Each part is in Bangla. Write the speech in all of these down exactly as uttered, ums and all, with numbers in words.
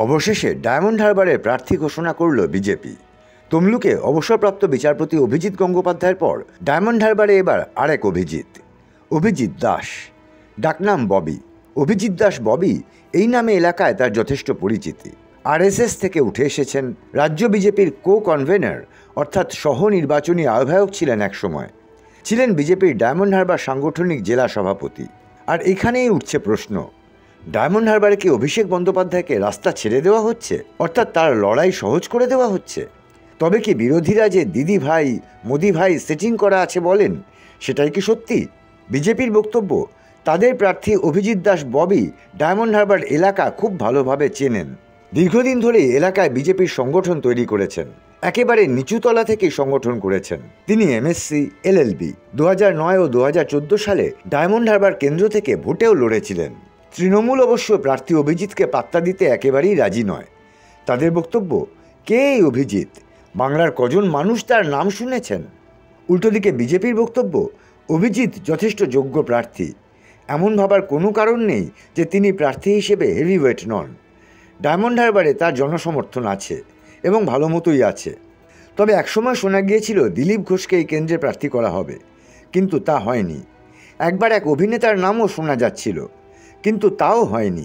অবশেষে ডায়মন্ড হারবারের প্রার্থী ঘোষণা করল বিজেপি। তমলুকে অবসরপ্রাপ্ত বিচারপতি অভিজিৎ গঙ্গোপাধ্যায়ের পর ডায়মন্ড হারবারে এবার আরেক অভিজিৎ, অভিজিৎ দাস, ডাকনাম ববি। অভিজিৎ দাস ববি এই নামে এলাকায় তার যথেষ্ট পরিচিতি। আরএসএস থেকে উঠে এসেছেন, রাজ্য বিজেপির কো কনভেনার অর্থাৎ সহ নির্বাচনী আহ্বায়ক ছিলেন একসময়, ছিলেন বিজেপির ডায়মন্ড হারবার সাংগঠনিক জেলা সভাপতি। আর এখানেই উঠছে প্রশ্ন, ডায়মন্ড হারবারে কি অভিষেক বন্দ্যোপাধ্যায়কে রাস্তা ছেড়ে দেওয়া হচ্ছে, অর্থাৎ তার লড়াই সহজ করে দেওয়া হচ্ছে? তবে কি বিরোধীরা যে দিদি ভাই মোদি ভাই সেটিং করা আছে বলেন, সেটাই কি সত্যি? বিজেপির বক্তব্য, তাদের প্রার্থী অভিজিৎ দাস ববি ডায়মন্ড হারবার এলাকা খুব ভালোভাবে চেনেন। দীর্ঘদিন ধরেই এলাকায় বিজেপির সংগঠন তৈরি করেছেন, একেবারে নিচুতলা থেকেই সংগঠন করেছেন। তিনি এমএসসি, এলএলবি দু হাজার নয় ও দু হাজার চোদ্দো সালে ডায়মন্ড হারবার কেন্দ্র থেকে ভোটেও লড়েছিলেন। তৃণমূল অবশ্য প্রার্থী অভিজিৎকে পাত্তা দিতে একেবারেই রাজি নয়। তাদের বক্তব্য, কে এই অভিজিৎ, বাংলার কজন মানুষ তার নাম শুনেছেন? উল্টো দিকে বিজেপির বক্তব্য, অভিজিৎ যথেষ্ট যোগ্য প্রার্থী, এমন ভাবার কোনো কারণ নেই যে তিনি প্রার্থী হিসেবে হেভিওয়েট নন। ডায়মন্ড হারবারে তার জনসমর্থন আছে এবং ভালো মতোই আছে। তবে একসময় শোনা গিয়েছিল দিলীপ ঘোষকে এই কেন্দ্রে প্রার্থী করা হবে, কিন্তু তা হয়নি। একবার এক অভিনেতার নামও শোনা যাচ্ছিল, কিন্তু তাও হয়নি।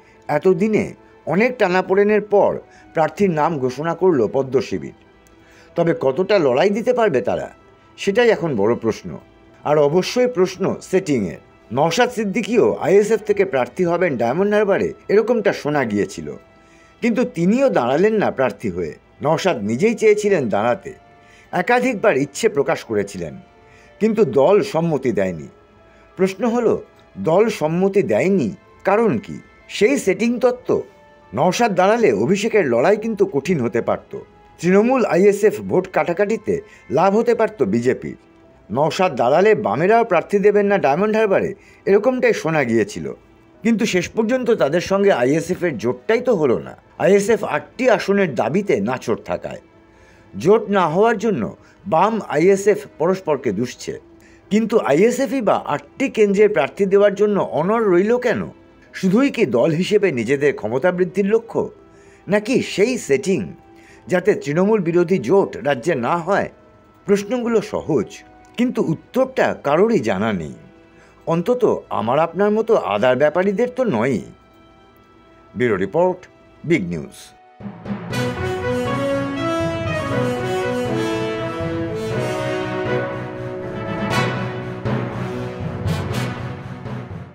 এতদিনে অনেক টানাপোড়েনের পর প্রার্থীর নাম ঘোষণা করল পদ্ম শিবির। তবে কতটা লড়াই দিতে পারবে তারা, সেটাই এখন বড় প্রশ্ন। আর অবশ্যই প্রশ্ন সেটিংয়ের। নওশাদ সিদ্দিকীও আইএসএফ থেকে প্রার্থী হবেন ডায়মন্ড হারবারে, এরকমটা শোনা গিয়েছিল, কিন্তু তিনিও দাঁড়ালেন না প্রার্থী হয়ে। নওশাদ নিজেই চেয়েছিলেন দাঁড়াতে, একাধিকবার ইচ্ছে প্রকাশ করেছিলেন, কিন্তু দল সম্মতি দেয়নি। প্রশ্ন হলো, দল সম্মতি দেয়নি কারণ কি? সেই সেটিং তত্ত্ব। নওশাদ দাঁড়ালে অভিষেকের লড়াই কিন্তু কঠিন হতে পারত। তৃণমূল আইএসএফ ভোট কাটাকাটিতে লাভ হতে পারত বিজেপির। নওশাদ দাঁড়ালে বামেরাও প্রার্থী দেবেন না ডায়মন্ড হারবারে, এরকমটাই শোনা গিয়েছিল। কিন্তু শেষ পর্যন্ত তাদের সঙ্গে আইএসএফের জোটটাই তো হলো না। আইএসএফ আটটি আসনের দাবিতে নাছোড় থাকায় জোট না হওয়ার জন্য বাম আইএসএফ পরস্পরকে দুষছে। কিন্তু আইএসএফই বা আটটি কেন্দ্রের প্রার্থী দেওয়ার জন্য অনড় রইল কেন? শুধুই কি দল হিসেবে নিজেদের ক্ষমতা বৃদ্ধির লক্ষ্য, নাকি সেই সেটিং যাতে তৃণমূল বিরোধী জোট রাজ্যে না হয়? প্রশ্নগুলো সহজ, কিন্তু উত্তরটা কারোরই জানা নেই, অন্তত আমার আপনার মতো আদার ব্যাপারীদের তো নয়ই। Bureau report, big news.